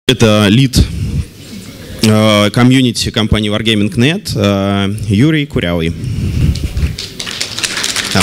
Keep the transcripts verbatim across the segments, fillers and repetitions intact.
Это лид э, комьюнити компании Wargaming точка нет э, Юрий Курявый. Да.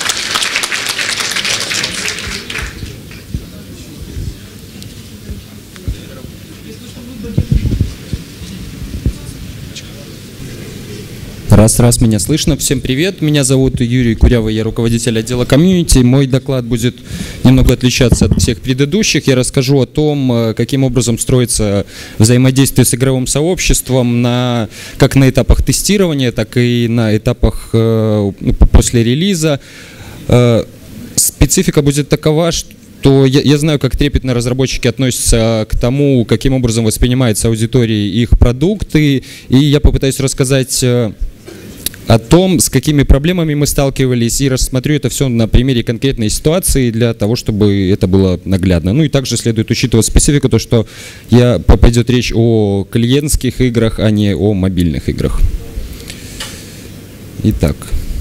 Раз, раз, меня слышно. Всем привет, меня зовут Юрий Курявый, я руководитель отдела комьюнити. Мой доклад будет немного отличаться от всех предыдущих. Я расскажу о том, каким образом строится взаимодействие с игровым сообществом на, как на этапах тестирования, так и на этапах э, после релиза. Э, специфика будет такова, что то я, я знаю, как трепетно разработчики относятся к тому, каким образом воспринимается аудиторией их продукты, и я попытаюсь рассказать о том, с какими проблемами мы сталкивались, и рассмотрю это все на примере конкретной ситуации для того, чтобы это было наглядно. Ну и также следует учитывать специфику, то что я, пойдет речь о клиентских играх, а не о мобильных играх. Итак.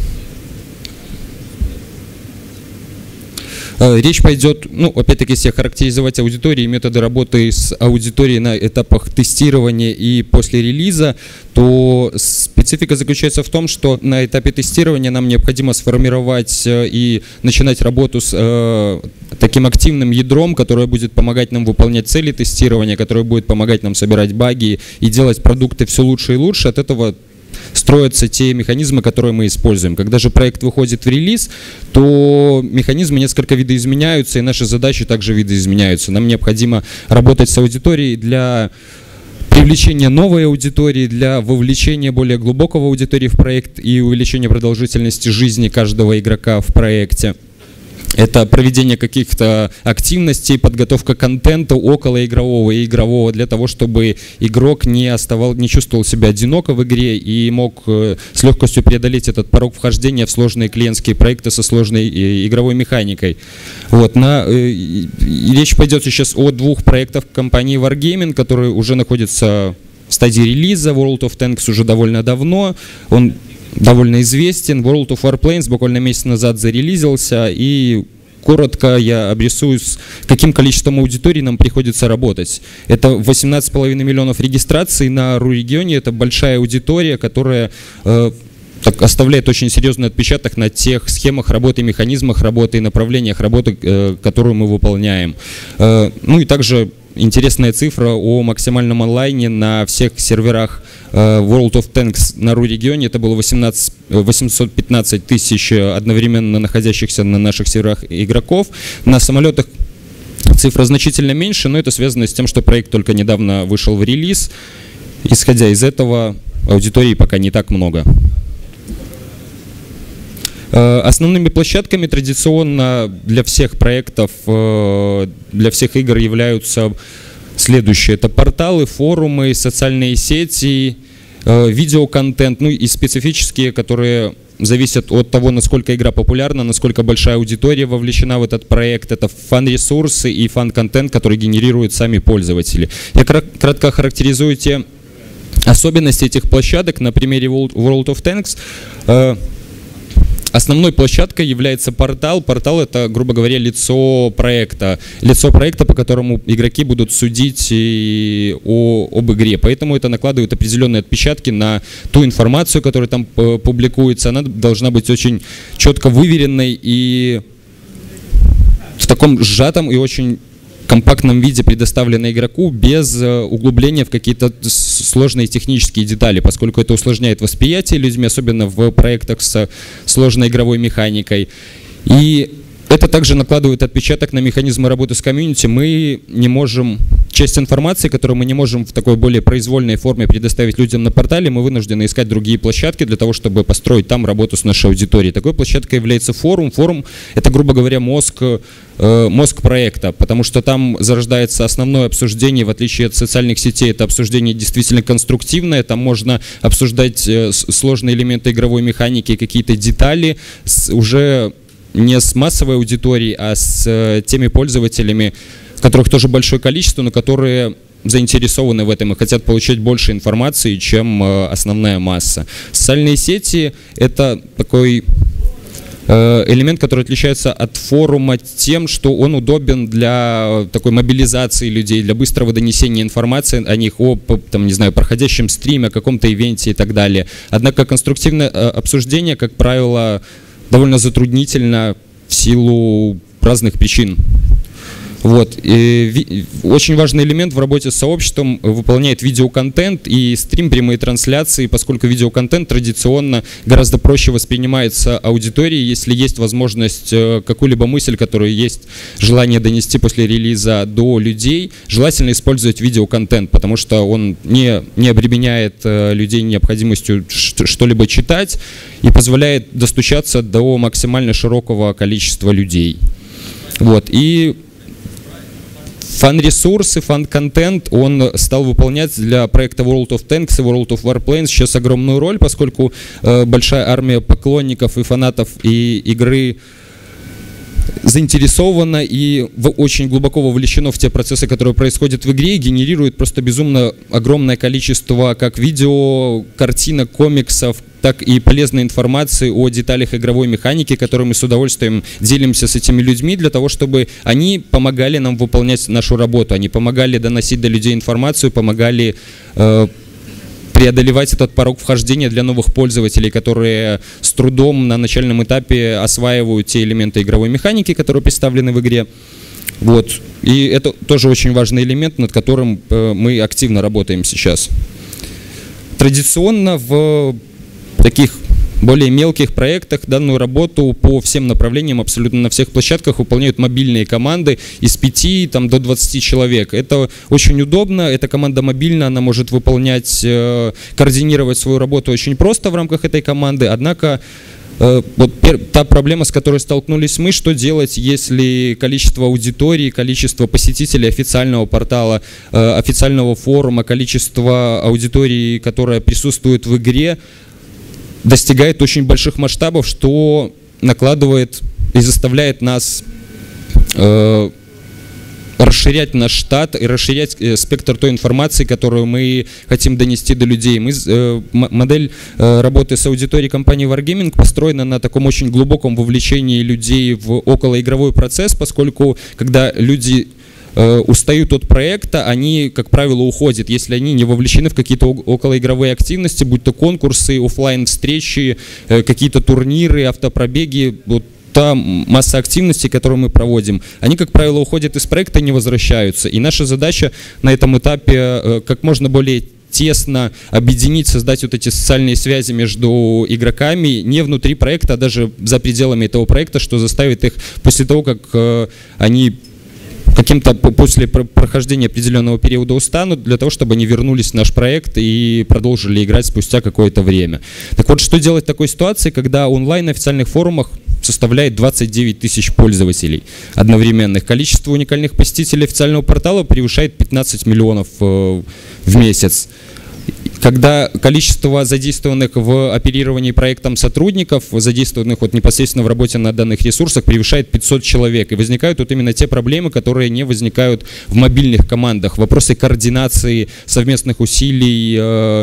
Речь пойдет, ну, опять-таки, если характеризовать аудитории и методы работы с аудиторией на этапах тестирования и после релиза, то специфика заключается в том, что на этапе тестирования нам необходимо сформировать и начинать работу с э, таким активным ядром, которое будет помогать нам выполнять цели тестирования, которое будет помогать нам собирать баги и делать продукты все лучше и лучше. От этого строятся те механизмы, которые мы используем. Когда же проект выходит в релиз, то механизмы несколько видоизменяются, и наши задачи также видоизменяются. Нам необходимо работать с аудиторией для привлечения новой аудитории, для вовлечения более глубокого аудитории в проект и увеличения продолжительности жизни каждого игрока в проекте. Это проведение каких-то активностей, подготовка контента около игрового и игрового для того, чтобы игрок не оставал, не чувствовал себя одиноко в игре и мог с легкостью преодолеть этот порог вхождения в сложные клиентские проекты со сложной игровой механикой. Вот, на, и речь пойдет сейчас о двух проектах компании Wargaming, которые уже находятся в стадии релиза. World of Tanks уже довольно давно. Он довольно известен. World of Warplanes буквально месяц назад зарелизился, и коротко я обрисую, с каким количеством аудиторий нам приходится работать. Это восемнадцать с половиной миллионов регистраций на РУ-регионе, это большая аудитория, которая э, так, оставляет очень серьезный отпечаток на тех схемах работы, механизмах работы и направлениях работы, э, которую мы выполняем. Э, ну и также интересная цифра о максимальном онлайне на всех серверах World of Tanks на РУ-регионе. Это было восемьсот пятнадцать тысяч одновременно находящихся на наших серверах игроков. На самолетах цифра значительно меньше, но это связано с тем, что проект только недавно вышел в релиз. Исходя из этого, аудитории пока не так много. Основными площадками традиционно для всех проектов, для всех игр являются следующие. Это порталы, форумы, социальные сети, видеоконтент, ну и специфические, которые зависят от того, насколько игра популярна, насколько большая аудитория вовлечена в этот проект. Это фан-ресурсы и фан-контент, который генерируют сами пользователи. Я кратко характеризую те особенности этих площадок на примере World of Tanks. Основной площадкой является портал. Портал — это, грубо говоря, лицо проекта. Лицо проекта, по которому игроки будут судить и о, об игре. Поэтому это накладывает определенные отпечатки на ту информацию, которая там публикуется. Она должна быть очень четко выверенной и в таком сжатом и очень компактном виде предоставлено игроку, без углубления в какие-то сложные технические детали, поскольку это усложняет восприятие людьми, особенно в проектах с сложной игровой механикой. И это также накладывает отпечаток на механизмы работы с комьюнити. Мы не можем, часть информации, которую мы не можем в такой более произвольной форме предоставить людям на портале, мы вынуждены искать другие площадки для того, чтобы построить там работу с нашей аудиторией. Такой площадкой является форум. Форум — это, грубо говоря, мозг, э, мозг проекта, потому что там зарождается основное обсуждение, в отличие от социальных сетей. Это обсуждение действительно конструктивное, там можно обсуждать э, сложные элементы игровой механики, какие-то детали с, уже не с массовой аудиторией, а с э, теми пользователями, которых тоже большое количество, но которые заинтересованы в этом и хотят получать больше информации, чем э, основная масса. Социальные сети — это такой элемент, который отличается от форума тем, что он удобен для такой мобилизации людей, для быстрого донесения информации о них, о, там, не знаю, проходящем стриме, о каком-то ивенте и так далее. Однако конструктивное обсуждение, как правило, довольно затруднительно в силу разных причин. Вот. И ви, очень важный элемент в работе с сообществом выполняет видеоконтент и стрим, прямые трансляции, поскольку видеоконтент традиционно гораздо проще воспринимается аудиторией, если есть возможность какую-либо мысль, которую есть желание донести после релиза до людей, желательно использовать видеоконтент, потому что он не, не обременяет людей необходимостью что-либо читать и позволяет достучаться до максимально широкого количества людей. Вот. И фан-ресурсы, фан-контент он стал выполнять для проекта World of Tanks и World of Warplanes сейчас огромную роль, поскольку э, большая армия поклонников и фанатов и игры заинтересована и в, очень глубоко вовлечено в те процессы, которые происходят в игре, и генерирует просто безумно огромное количество как видео, картинок, комиксов, так и полезной информации о деталях игровой механики, которой мы с удовольствием делимся с этими людьми, для того, чтобы они помогали нам выполнять нашу работу, они помогали доносить до людей информацию, помогали э, преодолевать этот порог вхождения для новых пользователей, которые с трудом на начальном этапе осваивают те элементы игровой механики, которые представлены в игре. Вот. И это тоже очень важный элемент, над которым э, мы активно работаем сейчас. Традиционно в таких более мелких проектах данную работу по всем направлениям, абсолютно на всех площадках выполняют мобильные команды из пяти там, до двадцати человек. Это очень удобно, эта команда мобильная, она может выполнять, э, координировать свою работу очень просто в рамках этой команды, однако э, вот та проблема, с которой столкнулись мы, что делать, если количество аудитории, количество посетителей официального портала, э, официального форума, количество аудитории, которая присутствует в игре, достигает очень больших масштабов, что накладывает и заставляет нас э, расширять наш штат и расширять э, спектр той информации, которую мы хотим донести до людей. Мы, э, модель э, работы с аудиторией компании Wargaming построена на таком очень глубоком вовлечении людей в околоигровой процесс, поскольку когда люди устают от проекта, они, как правило, уходят, если они не вовлечены в какие-то околоигровые активности, будь то конкурсы, офлайн-встречи, какие-то турниры, автопробеги, вот та масса активностей, которую мы проводим, они, как правило, уходят из проекта и не возвращаются. И наша задача на этом этапе как можно более тесно объединить, создать вот эти социальные связи между игроками не внутри проекта, а даже за пределами этого проекта, что заставит их после того, как они каким-то после прохождения определенного периода устанут, для того, чтобы они вернулись в наш проект и продолжили играть спустя какое-то время. Так вот, что делать в такой ситуации, когда онлайн на официальных форумах составляет двадцать девять тысяч пользователей одновременных. Количество уникальных посетителей официального портала превышает пятнадцать миллионов в месяц. Когда количество задействованных в оперировании проектом сотрудников, задействованных вот непосредственно в работе на данных ресурсах, превышает пятьсот человек. И возникают вот именно те проблемы, которые не возникают в мобильных командах. Вопросы координации совместных усилий, э,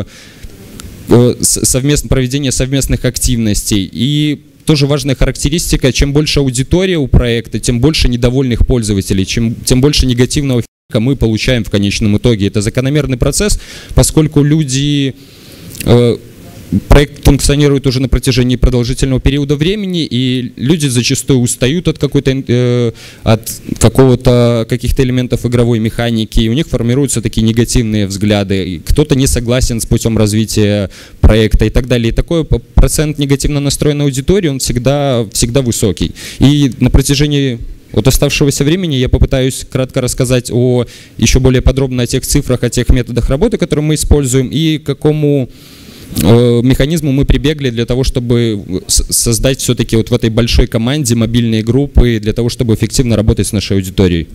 э, совместно, проведения совместных активностей. И тоже важная характеристика: чем больше аудитория у проекта, тем больше недовольных пользователей, чем, тем больше негативного фидбэка мы получаем в конечном итоге. Это закономерный процесс, поскольку люди, э, проект функционирует уже на протяжении продолжительного периода времени, и люди зачастую устают от какой-то, э, от какого-то, каких-то элементов игровой механики, и у них формируются такие негативные взгляды. Кто-то не согласен с путем развития проекта и так далее. И такой процент негативно настроенной аудитории, он всегда, всегда высокий. И на протяжении от оставшегося времени я попытаюсь кратко рассказать о, еще более подробно о тех цифрах, о тех методах работы, которые мы используем, и к какому э, механизму мы прибегли для того, чтобы создать все-таки вот в этой большой команде мобильные группы, для того, чтобы эффективно работать с нашей аудиторией.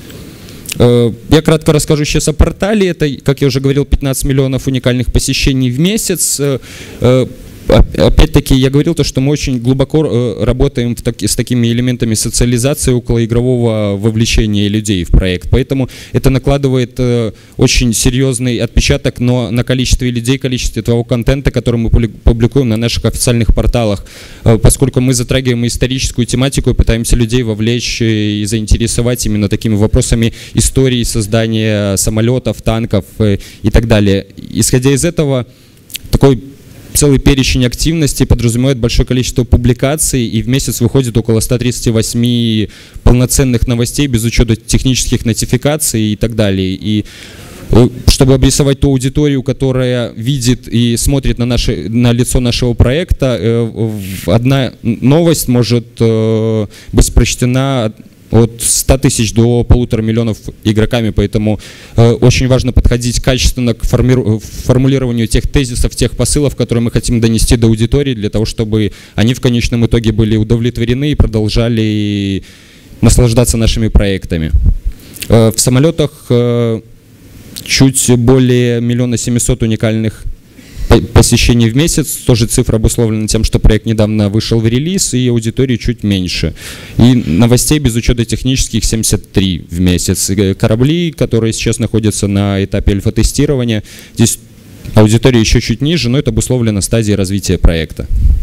Э, я кратко расскажу сейчас о портале. Это, как я уже говорил, пятнадцать миллионов уникальных посещений в месяц. Э, опять-таки, я говорил то, что мы очень глубоко работаем в таки, с такими элементами социализации околоигрового вовлечения людей в проект. Поэтому это накладывает очень серьезный отпечаток но на количестве людей, количестве того контента, который мы публикуем на наших официальных порталах. Поскольку мы затрагиваем историческую тематику и пытаемся людей вовлечь и заинтересовать именно такими вопросами истории создания самолетов, танков и так далее. Исходя из этого, такой целый перечень активностей подразумевает большое количество публикаций, и в месяц выходит около ста тридцати восьми полноценных новостей без учета технических нотификаций и так далее. И чтобы обрисовать ту аудиторию, которая видит и смотрит на, наши, на лицо нашего проекта, одна новость может быть прочтена от ста тысяч до полутора миллионов игроками, поэтому э, очень важно подходить качественно к форми- формулированию тех тезисов, тех посылов, которые мы хотим донести до аудитории, для того, чтобы они в конечном итоге были удовлетворены и продолжали наслаждаться нашими проектами. Э, в самолетах э, чуть более миллиона семисот уникальных посещений в месяц, тоже цифра обусловлена тем, что проект недавно вышел в релиз, и аудитории чуть меньше. И новостей без учета технических семьдесят три в месяц. И корабли, которые сейчас находятся на этапе альфа-тестирования, здесь аудитория еще чуть ниже, но это обусловлено стадией развития проекта.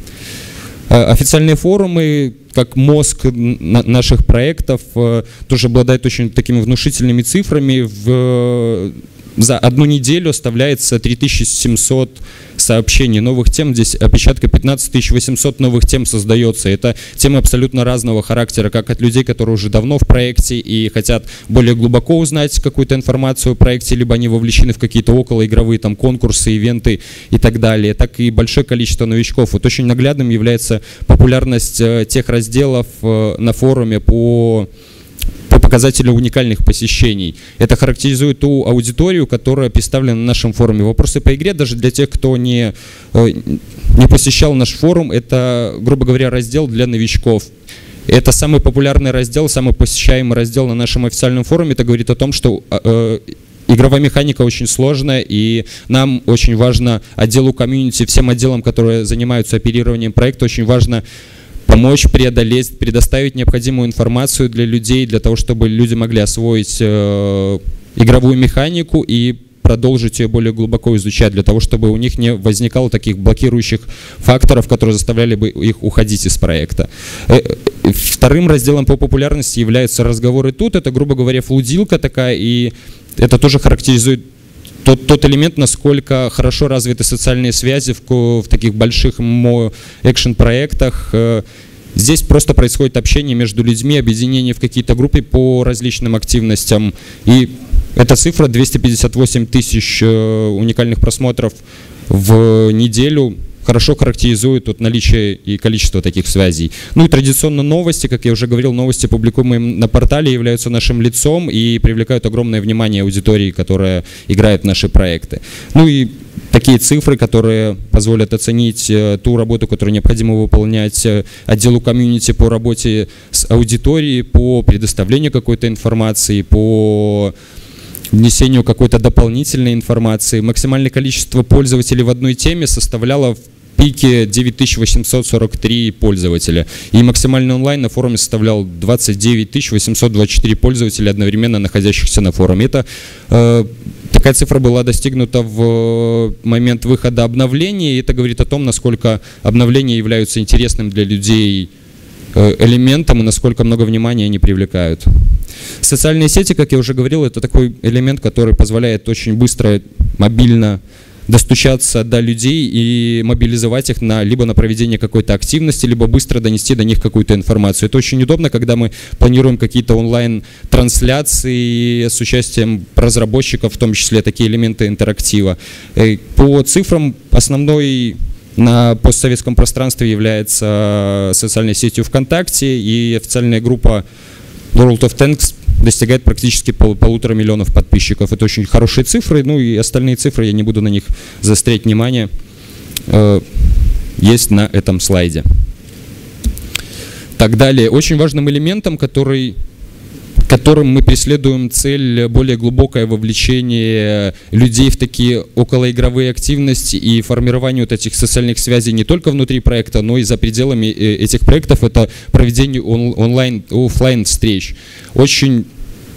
Официальные форумы, как мозг наших проектов, тоже обладают очень такими внушительными цифрами. В За одну неделю оставляется три тысячи семьсот сообщений новых тем, здесь опечатка пятнадцать тысяч восемьсот новых тем создается. Это темы абсолютно разного характера, как от людей, которые уже давно в проекте и хотят более глубоко узнать какую-то информацию о проекте, либо они вовлечены в какие-то околоигровые там конкурсы, ивенты и так далее, так и большое количество новичков. Вот очень наглядным является популярность тех разделов на форуме по по показателю уникальных посещений. Это характеризует ту аудиторию, которая представлена на нашем форуме. Вопросы по игре, даже для тех, кто не, не посещал наш форум, это, грубо говоря, раздел для новичков. Это самый популярный раздел, самый посещаемый раздел на нашем официальном форуме. Это говорит о том, что э, игровая механика очень сложная, и нам очень важно отделу комьюнити, всем отделам, которые занимаются оперированием проекта, очень важно помочь преодолеть, предоставить необходимую информацию для людей, для того, чтобы люди могли освоить э, игровую механику и продолжить ее более глубоко изучать, для того, чтобы у них не возникало таких блокирующих факторов, которые заставляли бы их уходить из проекта. Вторым разделом по популярности являются разговоры тут. Это, грубо говоря, флудилка такая, и это тоже характеризует Тот, тот элемент, насколько хорошо развиты социальные связи в, в таких больших экшен-проектах. Здесь просто происходит общение между людьми, объединение в какие-то группы по различным активностям. И эта цифра двести пятьдесят восемь тысяч уникальных просмотров в неделю хорошо характеризует вот наличие и количество таких связей. Ну и традиционно новости, как я уже говорил, новости, публикуемые на портале, являются нашим лицом и привлекают огромное внимание аудитории, которая играет в наши проекты. Ну и такие цифры, которые позволят оценить ту работу, которую необходимо выполнять отделу комьюнити по работе с аудиторией, по предоставлению какой-то информации, по внесению какой-то дополнительной информации. Максимальное количество пользователей в одной теме составляло в пике девять тысяч восемьсот сорок три пользователя. И максимальный онлайн на форуме составлял двадцать девять тысяч восемьсот двадцать четыре пользователя, одновременно находящихся на форуме. Это, э, такая цифра была достигнута в момент выхода обновления, и это говорит о том, насколько обновления являются интересным для людей элементом и насколько много внимания они привлекают. Социальные сети, как я уже говорил, это такой элемент, который позволяет очень быстро, мобильно достучаться до людей и мобилизовать их на, либо на проведение какой-то активности, либо быстро донести до них какую-то информацию. Это очень удобно, когда мы планируем какие-то онлайн-трансляции с участием разработчиков, в том числе такие элементы интерактива. По цифрам основной на постсоветском пространстве является социальной сетью ВКонтакте, и официальная группа World of Tanks достигает практически пол, полутора миллионов подписчиков. Это очень хорошие цифры, ну и остальные цифры, я не буду на них заострять внимание, э, есть на этом слайде. Так далее. Очень важным элементом, который которым мы преследуем цель более глубокое вовлечение людей в такие околоигровые активности и формирование вот этих социальных связей не только внутри проекта, но и за пределами этих проектов. Это проведение он- онлайн, офлайн встреч. Очень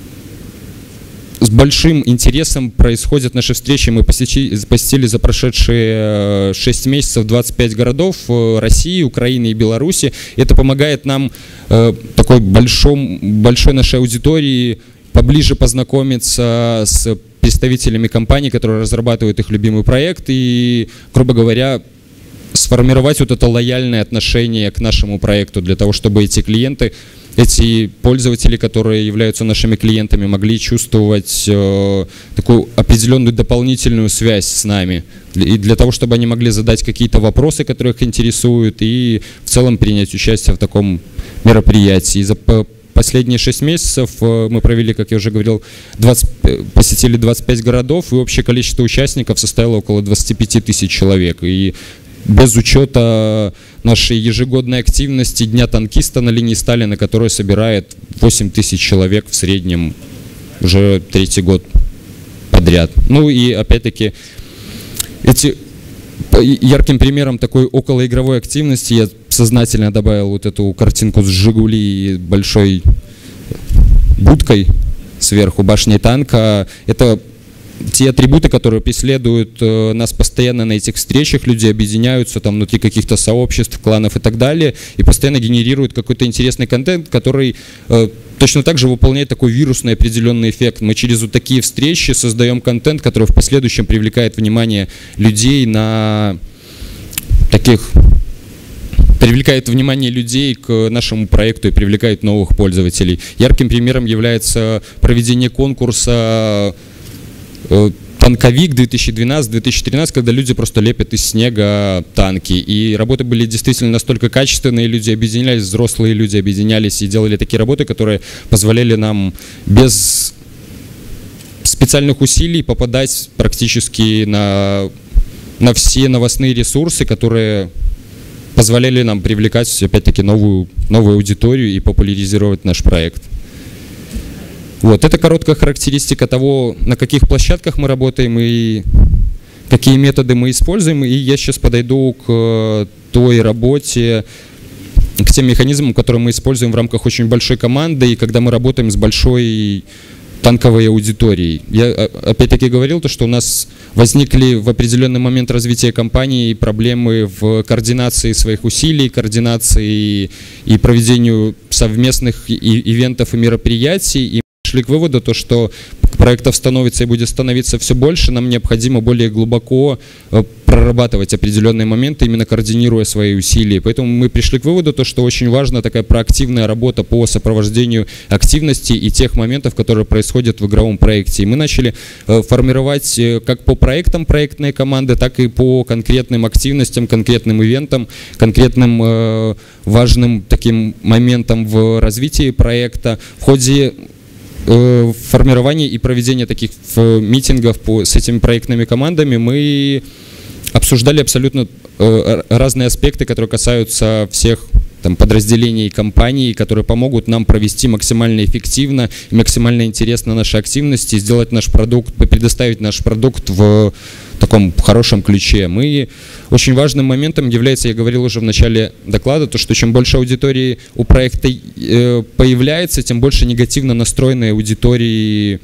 с большим интересом происходят наши встречи. Мы посетили, посетили за прошедшие шесть месяцев двадцать пять городов России, Украины и Беларуси. Это помогает нам, э, такой большом, большой нашей аудитории, поближе познакомиться с представителями компаний, которые разрабатывают их любимый проект, и, грубо говоря, сформировать вот это лояльное отношение к нашему проекту для того, чтобы эти клиенты, эти пользователи, которые являются нашими клиентами, могли чувствовать э, такую определенную дополнительную связь с нами. И для того, чтобы они могли задать какие-то вопросы, которые их интересуют, и в целом принять участие в таком мероприятии. За последние шесть месяцев мы провели, как я уже говорил, двадцать, посетили двадцать пять городов, и общее количество участников составило около двадцать пять тысяч человек. И без учета нашей ежегодной активности Дня танкиста на линии Сталина, которая собирает восемь тысяч человек в среднем уже третий год подряд. Ну и опять-таки эти, ярким примером такой околоигровой активности я сознательно добавил вот эту картинку с «Жигули» и большой будкой сверху, башней танка. Это те атрибуты, которые преследуют э, нас постоянно на этих встречах. Люди объединяются там внутри каких-то сообществ, кланов и так далее, и постоянно генерируют какой-то интересный контент, который э, точно так же выполняет такой вирусный определенный эффект. Мы через вот такие встречи создаем контент, который в последующем привлекает внимание людей на таких... привлекает внимание людей к нашему проекту и привлекает новых пользователей. Ярким примером является проведение конкурса «Танковик» две тысячи двенадцатый — две тысячи тринадцатый, когда люди просто лепят из снега танки. И работы были действительно настолько качественные, люди объединялись, взрослые люди объединялись и делали такие работы, которые позволяли нам без специальных усилий попадать практически на, на все новостные ресурсы, которые позволяли нам привлекать, опять-таки, новую, новую аудиторию и популяризировать наш проект. Вот, это короткая характеристика того, на каких площадках мы работаем и какие методы мы используем. И я сейчас подойду к той работе, к тем механизмам, которые мы используем в рамках очень большой команды и когда мы работаем с большой танковой аудиторией. Я опять-таки говорил, то, что у нас возникли в определенный момент развития компании проблемы в координации своих усилий, координации и проведению совместных и ивентов и мероприятий. И шли к выводу, то, что проектов становится и будет становиться все больше, нам необходимо более глубоко прорабатывать определенные моменты, именно координируя свои усилия. Поэтому мы пришли к выводу, то, что очень важна такая проактивная работа по сопровождению активности и тех моментов, которые происходят в игровом проекте. И мы начали формировать как по проектам проектные команды, так и по конкретным активностям, конкретным ивентам, конкретным э, важным таким моментам в развитии проекта. В ходе формирования и проведения таких митингов по, с этими проектными командами мы обсуждали абсолютно э, разные аспекты, которые касаются всех там, подразделений компании, которые помогут нам провести максимально эффективно и максимально интересно наши активности, сделать наш продукт, предоставить наш продукт в таком хорошем ключе. Мы очень важным моментом является, я говорил уже в начале доклада, то, что чем больше аудитории у проекта э, появляется, тем больше негативно настроенной аудитории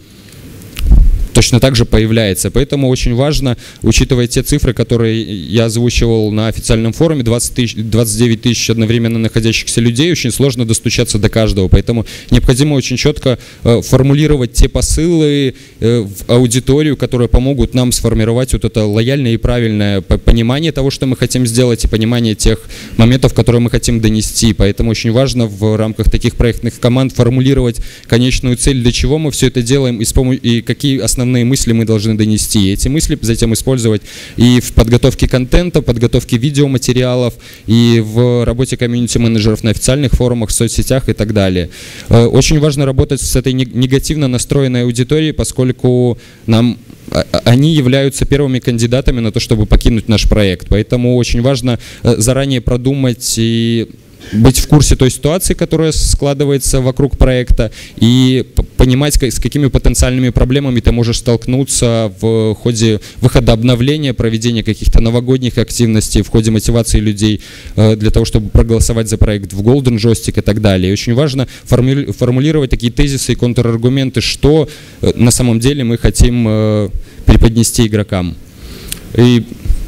точно так же появляется. Поэтому очень важно, учитывая те цифры, которые я озвучивал на официальном форуме, двадцать тысяч, двадцать девять тысяч одновременно находящихся людей, очень сложно достучаться до каждого. Поэтому необходимо очень четко э, формулировать те посылы э, в аудиторию, которые помогут нам сформировать вот это лояльное и правильное понимание того, что мы хотим сделать, и понимание тех моментов, которые мы хотим донести. Поэтому очень важно в рамках таких проектных команд формулировать конечную цель, для чего мы все это делаем и, с помощью, и какие основные мысли мы должны донести. И эти мысли затем использовать и в подготовке контента, подготовке видеоматериалов, и в работе комьюнити-менеджеров на официальных форумах, в соцсетях и так далее. Очень важно работать с этой негативно настроенной аудиторией, поскольку нам они являются первыми кандидатами на то, чтобы покинуть наш проект. Поэтому очень важно заранее продумать и быть в курсе той ситуации, которая складывается вокруг проекта, и понимать, с какими потенциальными проблемами ты можешь столкнуться в ходе выхода обновления, проведения каких-то новогодних активностей, в ходе мотивации людей для того, чтобы проголосовать за проект в Golden Joystick и так далее. И очень важно формулировать такие тезисы и контраргументы, что на самом деле мы хотим преподнести игрокам. И...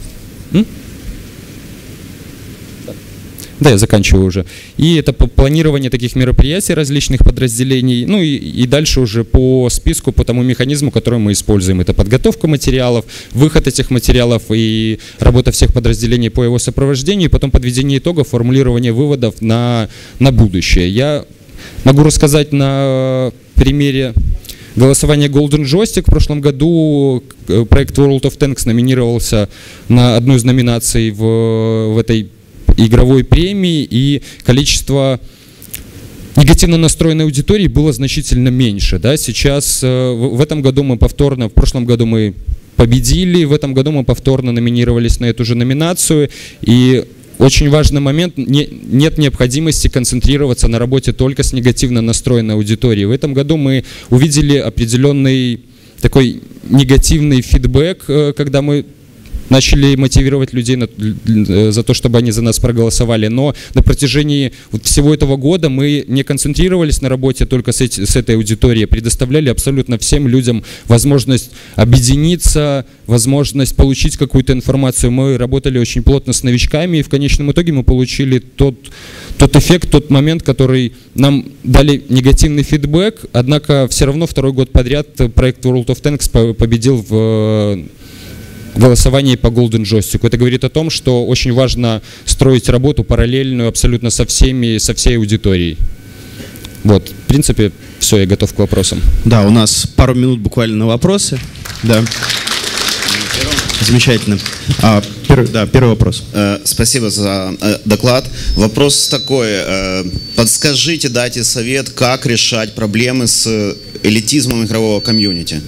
Да, я заканчиваю уже. И это планирование таких мероприятий различных подразделений, ну и, и дальше уже по списку, по тому механизму, который мы используем. Это подготовка материалов, выход этих материалов и работа всех подразделений по его сопровождению, и потом подведение итогов, формулирование выводов на, на будущее. Я могу рассказать на примере голосования Golden Joystick. В прошлом году проект World of Tanks номинировался на одну из номинаций в, в этой игровой премии, и количество негативно настроенной аудитории было значительно меньше. Да? Сейчас в этом году мы повторно, в прошлом году мы победили, в этом году мы повторно номинировались на эту же номинацию, и очень важный момент, не, нет необходимости концентрироваться на работе только с негативно настроенной аудиторией. В этом году мы увидели определенный такой негативный фидбэк, когда мы начали мотивировать людей на, за то, чтобы они за нас проголосовали. Но на протяжении вот всего этого года мы не концентрировались на работе только с, эти, с этой аудиторией, предоставляли абсолютно всем людям возможность объединиться, возможность получить какую-то информацию. Мы работали очень плотно с новичками, и в конечном итоге мы получили тот, тот эффект, тот момент, который нам дали негативный фидбэк, однако все равно второй год подряд проект World of Tanks победил в голосовании по Golden Joystick. Это говорит о том, что очень важно строить работу параллельную абсолютно со всеми, со всей аудиторией. Вот, в принципе, все, я готов к вопросам. Да, у нас пару минут буквально на вопросы. Да. Замечательно. А, первый, да, первый вопрос. Спасибо за доклад. Вопрос такой. Подскажите, дайте совет, как решать проблемы с элитизмом игрового комьюнити.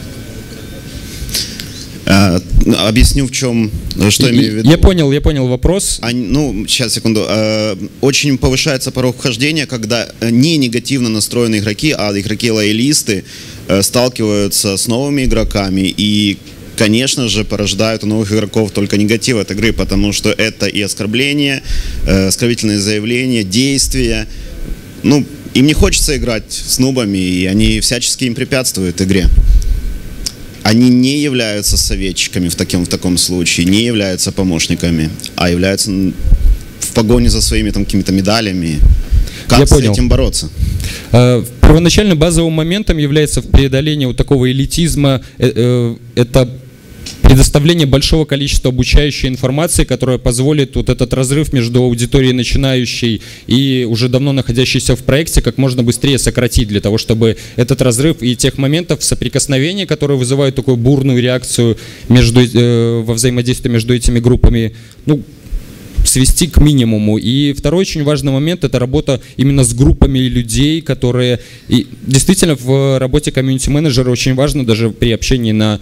Uh, объясню, в чем, что имею в виду. Я понял, я понял вопрос. А, ну, сейчас, секунду. Uh, очень повышается порог вхождения, когда не негативно настроенные игроки, а игроки-лоялисты uh, сталкиваются с новыми игроками и, конечно же, порождают у новых игроков только негатив от игры, потому что это и оскорбления, uh, оскорбительные заявления, действия. Ну, им не хочется играть с нубами, и они всячески им препятствуют игре. Они не являются советчиками в таком, в таком случае, не являются помощниками, а являются в погоне за своими там какими-то медалями. Как Я с понял. этим бороться? Первоначально базовым моментом является преодоление вот такого элитизма. Это предоставление большого количества обучающей информации, которая позволит вот этот разрыв между аудиторией начинающей и уже давно находящейся в проекте как можно быстрее сократить, для того, чтобы этот разрыв и тех моментов соприкосновения, которые вызывают такую бурную реакцию между, э, во взаимодействии между этими группами, ну, свести к минимуму. И второй очень важный момент — это работа именно с группами людей, которые... И действительно, в работе комьюнити-менеджера очень важно даже при общении на...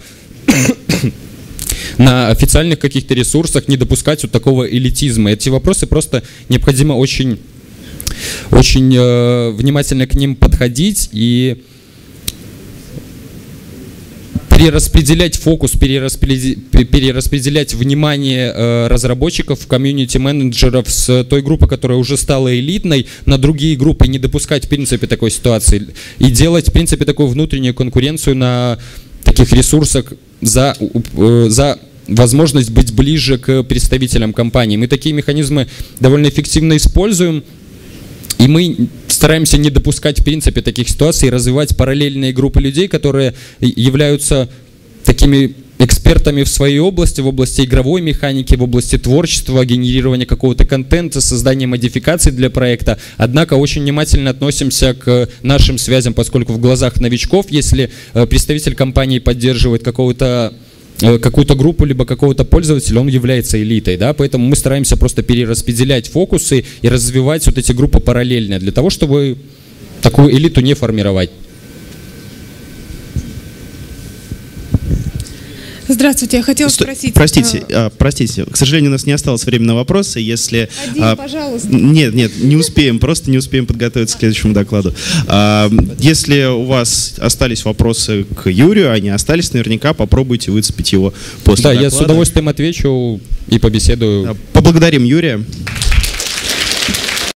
на официальных каких-то ресурсах не допускать вот такого элитизма. Эти вопросы просто необходимо очень, очень э, внимательно к ним подходить и перераспределять фокус, перераспределять, перераспределять внимание э, разработчиков, комьюнити-менеджеров с той группы, которая уже стала элитной, на другие группы, не допускать в принципе такой ситуации и делать в принципе такую внутреннюю конкуренцию на таких ресурсах за, за возможность быть ближе к представителям компании. Мы такие механизмы довольно эффективно используем, и мы стараемся не допускать в принципе таких ситуаций, развивать параллельные группы людей, которые являются такими экспертами в своей области, в области игровой механики, в области творчества, генерирования какого-то контента, создания модификаций для проекта. Однако очень внимательно относимся к нашим связям, поскольку в глазах новичков, если представитель компании поддерживает какого-то какую-то группу, либо какого-то пользователя, он является элитой, да, поэтому мы стараемся просто перераспределять фокусы и развивать вот эти группы параллельно, для того, чтобы такую элиту не формировать. Здравствуйте, я хотела Сто- спросить. Простите, а, а, простите, к сожалению, у нас не осталось времени на вопросы. Если Один, а, пожалуйста. Нет, нет, не успеем, просто не успеем подготовиться к следующему докладу. А, Если у вас остались вопросы к Юрию, они остались, наверняка попробуйте выцепить его после Да, доклада. я с удовольствием отвечу и побеседую. Поблагодарим Юрия.